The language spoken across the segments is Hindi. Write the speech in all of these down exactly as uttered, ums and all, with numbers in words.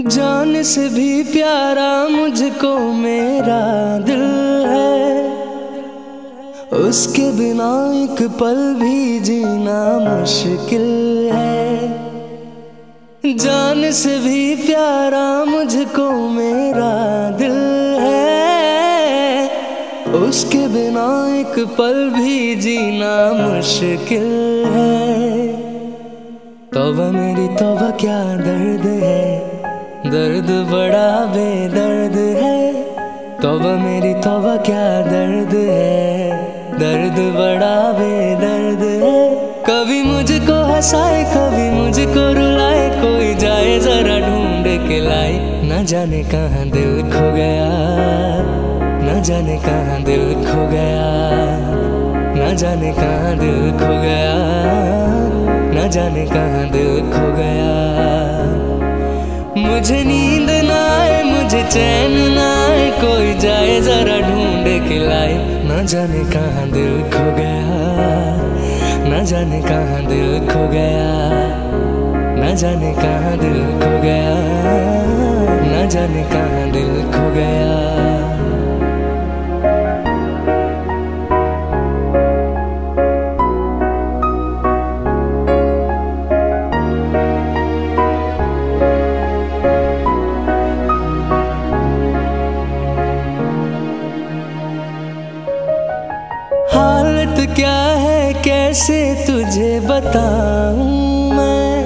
जान से भी प्यारा मुझको मेरा दिल है, उसके बिना एक पल भी जीना मुश्किल है। जान से भी प्यारा मुझको मेरा दिल है, उसके बिना एक पल भी जीना मुश्किल है। तौबा मेरी तौबा क्या दर्द है, दर्द बड़ा बेदर्द है। तौबा मेरी तौबा क्या दर्द है, दर्द बड़ा बेदर्द है। कभी मुझको हंसाए कभी मुझको रुलाए, कोई जाए जरा ढूंढ के लाए। न जाने कहाँ दिल खो गया, न जाने कहाँ दिल खो गया, न जाने कहाँ दिल खो गया, न जाने कहाँ दिल खो गया। मुझे नींद ना आए मुझे चैन ना आए, कोई जाए जरा ढूंढ के लाए। न जाने कहाँ दिल खो गया, न जाने कहाँ दिल खो गया, न जाने कहाँ दिल खो गया, न जाने कहाँ दिल खो गया। हालत क्या है कैसे तुझे बताऊं मैं,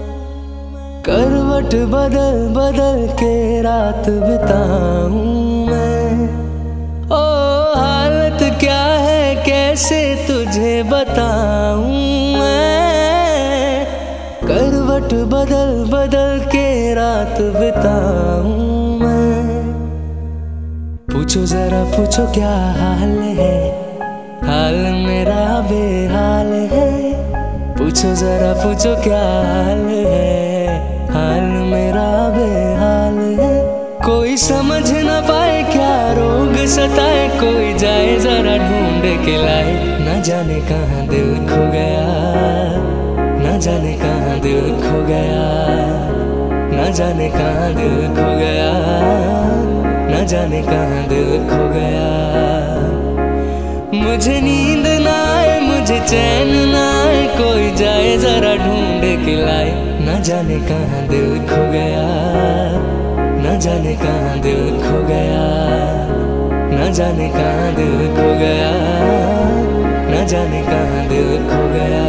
करवट बदल बदल के रात बिताऊं मैं। ओ हालत क्या है कैसे तुझे बताऊं मैं, करवट बदल बदल के रात बिताऊं मैं। पूछो जरा पूछो क्या हाल है, हाल मेरा बेहाल है। पूछो जरा पूछो क्या हाल है, हाल मेरा बेहाल है। कोई समझ न पाए क्या रोग सताए, कोई जाए जरा ढूंढ के लाए। न जाने कहाँ दिल खो गया, न जाने कहाँ दिल खो गया, न जाने कहाँ दिल खो गया, न जाने कहाँ दिल खो गया। मुझे नींद ना आए मुझे चैन ना आए, कोई जाए जरा ढूंढ के लाए। न जाने कहाँ दिल खो गया, न जाने कहाँ दिल खो गया, न जाने कहाँ दिल खो गया, न जाने कहाँ दिल खो गया।